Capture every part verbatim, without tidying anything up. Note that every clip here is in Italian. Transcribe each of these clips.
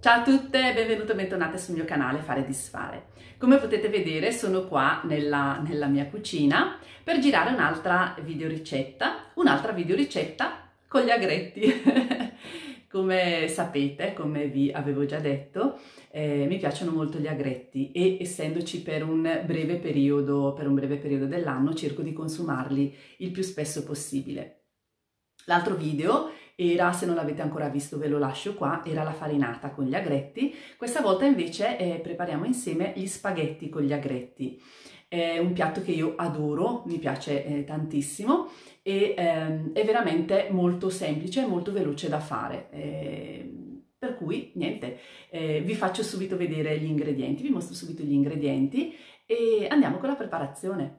Ciao a tutte, benvenute e bentornate sul mio canale Fare e Disfare. Come potete vedere sono qua nella, nella mia cucina per girare un'altra videoricetta, un'altra videoricetta con gli agretti. Come sapete, come vi avevo già detto, eh, mi piacciono molto gli agretti e essendoci per un breve periodo, per un breve periodo dell'anno, cerco di consumarli il più spesso possibile. L'altro video era, se non l'avete ancora visto ve lo lascio qua, era la farinata con gli agretti. Questa volta invece eh, prepariamo insieme gli spaghetti con gli agretti. È un piatto che io adoro, mi piace eh, tantissimo e ehm, è veramente molto semplice e molto veloce da fare. Eh, per cui niente, eh, vi faccio subito vedere gli ingredienti, vi mostro subito gli ingredienti e andiamo con la preparazione.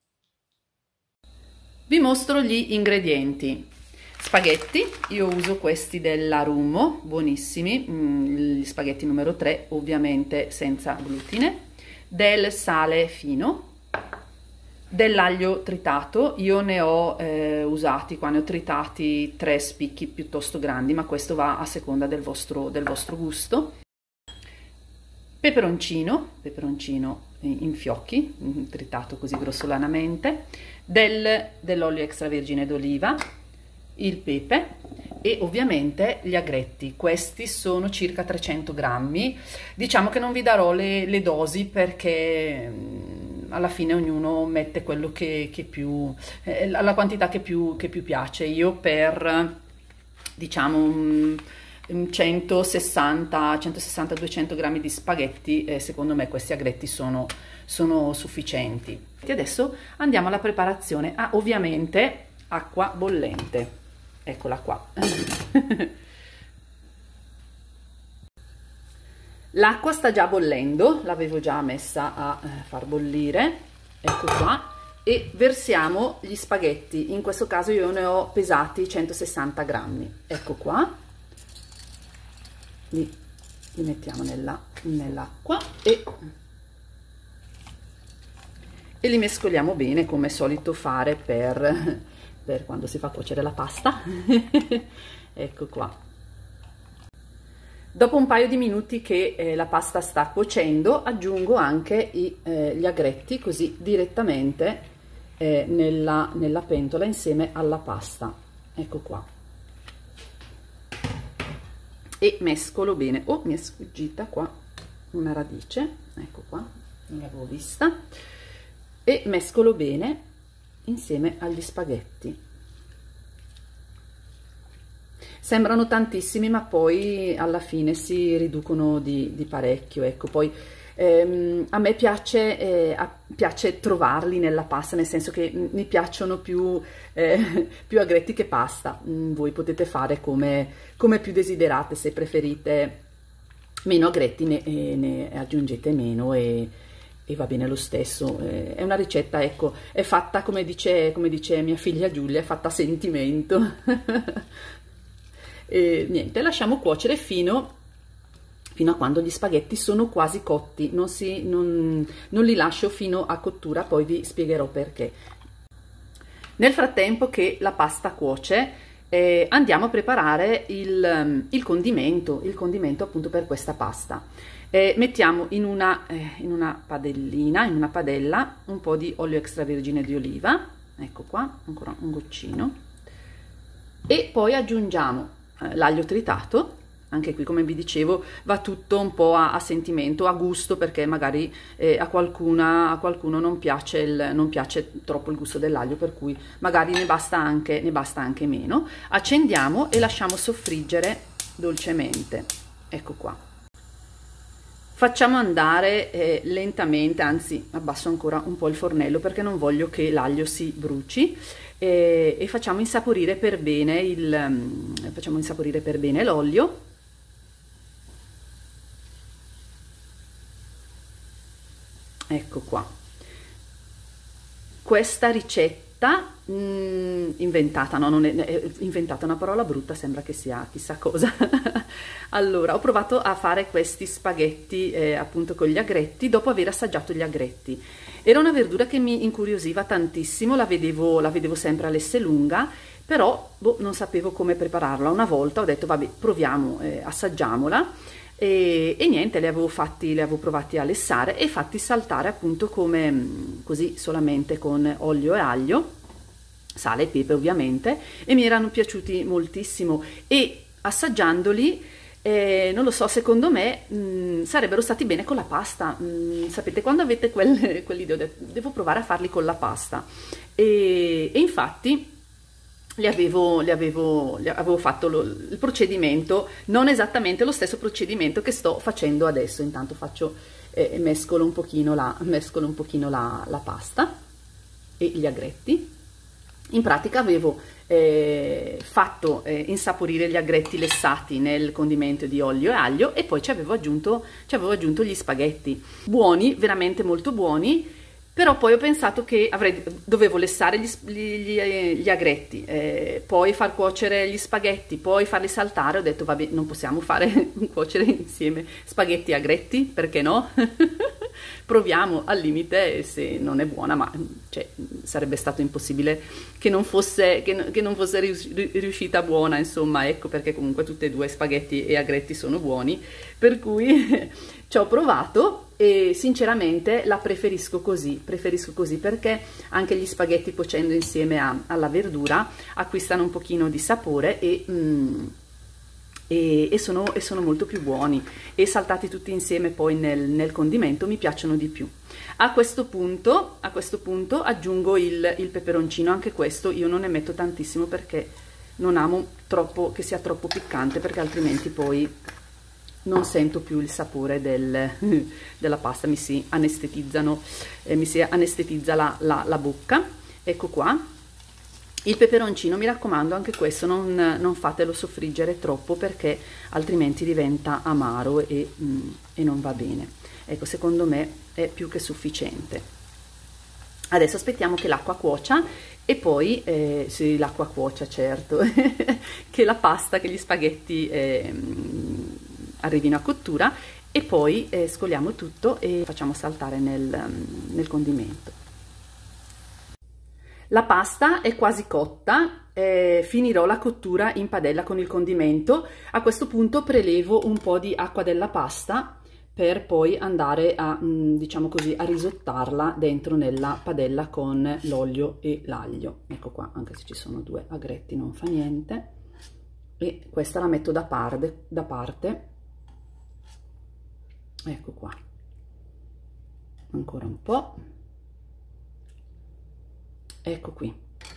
Vi mostro gli ingredienti. Spaghetti, io uso questi della Rummo, buonissimi, gli spaghetti numero tre, ovviamente senza glutine, del sale fino, dell'aglio tritato, io ne ho eh, usati, qua ne ho tritati tre spicchi piuttosto grandi, ma questo va a seconda del vostro, del vostro gusto, peperoncino, peperoncino in fiocchi, tritato così grossolanamente, del, dell'olio extravergine d'oliva, il pepe e ovviamente gli agretti. Questi sono circa trecento grammi. Diciamo che non vi darò le, le dosi perché alla fine ognuno mette quello che, che più eh, la quantità che più, che più piace. Io per diciamo un, un centosessanta duecento grammi di spaghetti, eh, secondo me questi agretti sono, sono sufficienti. E adesso andiamo alla preparazione. Ah, ovviamente acqua bollente. Eccola qua. L'acqua sta già bollendo, l'avevo già messa a far bollire, ecco qua, e versiamo gli spaghetti. In questo caso io ne ho pesati centosessanta grammi, ecco qua, li, li mettiamo nell'acqua e, e li mescoliamo bene come è solito fare per... per quando si fa cuocere la pasta. Ecco qua. Dopo un paio di minuti che eh, la pasta sta cuocendo, aggiungo anche i, eh, gli agretti così direttamente eh, nella, nella pentola insieme alla pasta. Ecco qua. E mescolo bene. Oh, mi è sfuggita qua una radice. Ecco qua, non l'avevo vista. E mescolo bene insieme agli spaghetti. Sembrano tantissimi ma poi alla fine si riducono di, di parecchio, ecco. Poi ehm, a me piace, eh, a, piace trovarli nella pasta, nel senso che mi piacciono più, eh, più agretti che pasta. Voi potete fare come, come più desiderate, se preferite meno agretti ne, ne aggiungete meno e e va bene lo stesso. È una ricetta, ecco, è fatta come dice, come dice mia figlia Giulia, è fatta a sentimento. E niente, lasciamo cuocere fino, fino a quando gli spaghetti sono quasi cotti, non, si, non, non li lascio fino a cottura, poi vi spiegherò perché. Nel frattempo che la pasta cuoce, eh, andiamo a preparare il, il condimento, il condimento appunto per questa pasta. Eh, mettiamo in una, eh, in una padellina, in una padella, un po' di olio extravergine di oliva, ecco qua, ancora un goccino, e poi aggiungiamo eh, l'aglio tritato. Anche qui, come vi dicevo, va tutto un po' a, a sentimento, a gusto, perché magari eh, a, qualcuna, a qualcuno non piace, il, non piace troppo il gusto dell'aglio, per cui magari ne basta anche, ne basta anche meno. Accendiamo e lasciamo soffriggere dolcemente, ecco qua. Facciamo andare eh, lentamente, anzi abbasso ancora un po' il fornello perché non voglio che l'aglio si bruci, eh, e facciamo insaporire per bene il, um, facciamo insaporire per bene l'olio. Ecco qua. Questa ricetta mh, inventata, no, non è, è inventata, una parola brutta, sembra che sia chissà cosa. Allora, ho provato a fare questi spaghetti eh, appunto con gli agretti dopo aver assaggiato gli agretti. Era una verdura che mi incuriosiva tantissimo, la vedevo, la vedevo sempre all'Esselunga, però boh, non sapevo come prepararla. Una volta ho detto vabbè, proviamo, eh, assaggiamola. e, e niente, li avevo fatti, li avevo provati a lessare e fatti saltare appunto come così, solamente con olio e aglio, sale e pepe ovviamente, e mi erano piaciuti moltissimo, e assaggiandoli eh, non lo so, secondo me mh, sarebbero stati bene con la pasta. Mh, sapete, quando avete quel, quell'idea, devo provare a farli con la pasta, e, e infatti Li avevo, li avevo, li avevo fatto lo, il procedimento, non esattamente lo stesso procedimento che sto facendo adesso. Intanto faccio, eh, mescolo un pochino, la, mescolo un pochino la, la pasta e gli agretti. In pratica avevo eh, fatto eh, insaporire gli agretti lessati nel condimento di olio e aglio, e poi ci avevo aggiunto, ci avevo aggiunto gli spaghetti, buoni, veramente molto buoni. Però poi ho pensato che avrei, dovevo lessare gli, gli, gli agretti, eh, poi far cuocere gli spaghetti, poi farli saltare. Ho detto vabbè, non possiamo fare cuocere insieme spaghetti e agretti, perché no? Proviamo al limite, se non è buona, ma cioè, sarebbe stato impossibile che non fosse, che, che non fosse riuscita buona, insomma, ecco, perché comunque tutti e due spaghetti e agretti sono buoni, per cui ci ho provato. E sinceramente la preferisco così, preferisco così perché anche gli spaghetti, cuocendo insieme a, alla verdura, acquistano un pochino di sapore e, mm, e, e, sono, e sono molto più buoni, e saltati tutti insieme poi nel, nel condimento mi piacciono di più. A questo punto, a questo punto aggiungo il, il peperoncino. Anche questo io non ne metto tantissimo perché non amo troppo che sia troppo piccante, perché altrimenti poi non sento più il sapore del, della pasta, mi si anestetizzano, eh, mi si anestetizza la, la, la bocca. Ecco qua il peperoncino, mi raccomando, anche questo non, non fatelo soffriggere troppo, perché altrimenti diventa amaro e, mm, e non va bene. Ecco, secondo me è più che sufficiente. Adesso aspettiamo che l'acqua cuocia, e poi eh, sì, l'acqua cuocia, certo, che la pasta, che gli spaghetti eh, arrivino a cottura, e poi eh, scoliamo tutto e facciamo saltare nel, nel condimento. La pasta è quasi cotta, eh, finirò la cottura in padella con il condimento. A questo punto prelevo un po' di acqua della pasta per poi andare a, mh, diciamo così, a risottarla dentro nella padella con l'olio e l'aglio. Ecco qua, anche se ci sono due agretti non fa niente. E questa la metto da parte, da parte. Ecco qua, ancora un po', ecco qui.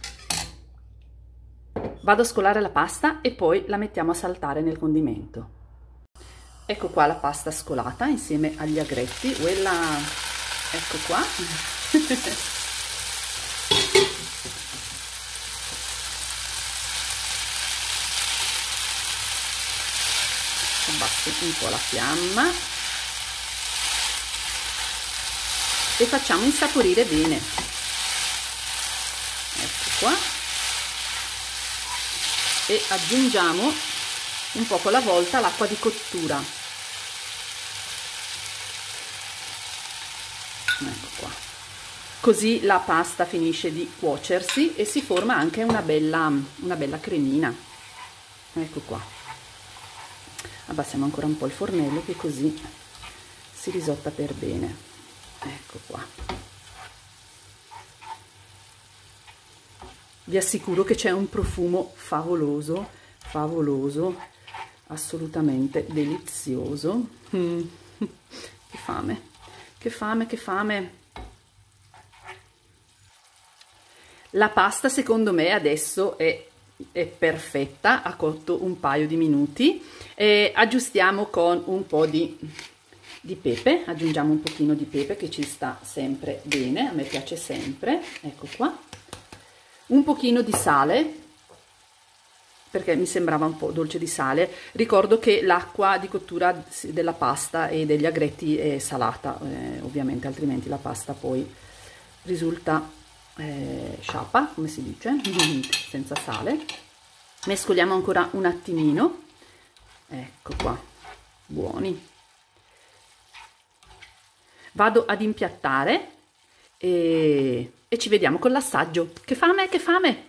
Vado a scolare la pasta e poi la mettiamo a saltare nel condimento. Ecco qua la pasta scolata insieme agli agretti, quella, ecco qua. Abbasso un po' la fiamma e facciamo insaporire bene. Ecco qua, e aggiungiamo un poco alla volta l'acqua di cottura. Ecco qua, così la pasta finisce di cuocersi e si forma anche una bella, una bella cremina. Ecco qua, abbassiamo ancora un po' il fornello, che così si risotta per bene. Ecco qua, vi assicuro che c'è un profumo favoloso, favoloso, assolutamente delizioso. Mm. Che fame, che fame, che fame. La pasta secondo me adesso è, è perfetta, ha cotto un paio di minuti, e aggiustiamo con un po' di... di pepe, aggiungiamo un pochino di pepe che ci sta sempre bene, a me piace sempre. Ecco qua, un pochino di sale, perché mi sembrava un po' dolce di sale. Ricordo che l'acqua di cottura della pasta e degli agretti è salata, eh, ovviamente, altrimenti la pasta poi risulta eh, sciapa, come si dice, senza sale. Mescoliamo ancora un attimino. Ecco qua, buoni. Vado ad impiattare e, e ci vediamo con l'assaggio. Che fame, che fame!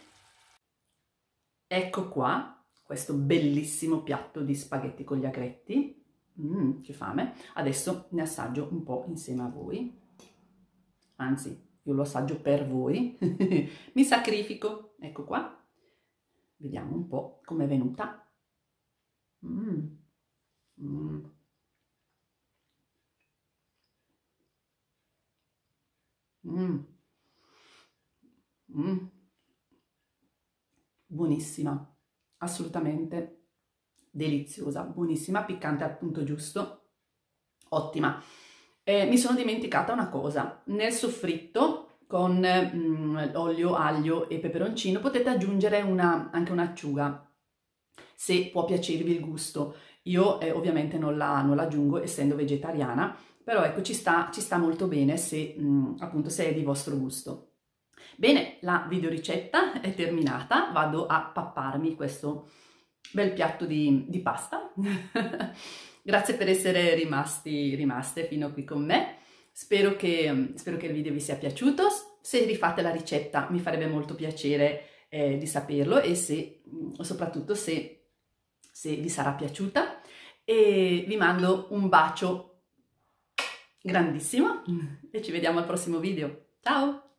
Ecco qua, questo bellissimo piatto di spaghetti con gli agretti. Mm, che fame. Adesso ne assaggio un po' insieme a voi. Anzi, io lo assaggio per voi. Mi sacrifico. Ecco qua. Vediamo un po' com'è venuta. Mm. Mm. Mm. Mm. Buonissima, assolutamente deliziosa, buonissima, piccante al punto giusto, ottima. Eh, mi sono dimenticata una cosa, nel soffritto con mm, olio, aglio e peperoncino potete aggiungere una, anche un'acciuga, se può piacervi il gusto. Io eh, ovviamente non la, non la aggiungo essendo vegetariana, però ecco ci sta, ci sta molto bene se mm, appunto se è di vostro gusto. Bene, la videoricetta è terminata, vado a papparmi questo bel piatto di, di pasta. Grazie per essere rimasti, rimaste fino qui con me. Spero che, spero che il video vi sia piaciuto. Se rifate la ricetta mi farebbe molto piacere eh, di saperlo e se, soprattutto se, se vi sarà piaciuta. E vi mando un bacio grandissimo e ci vediamo al prossimo video. Ciao!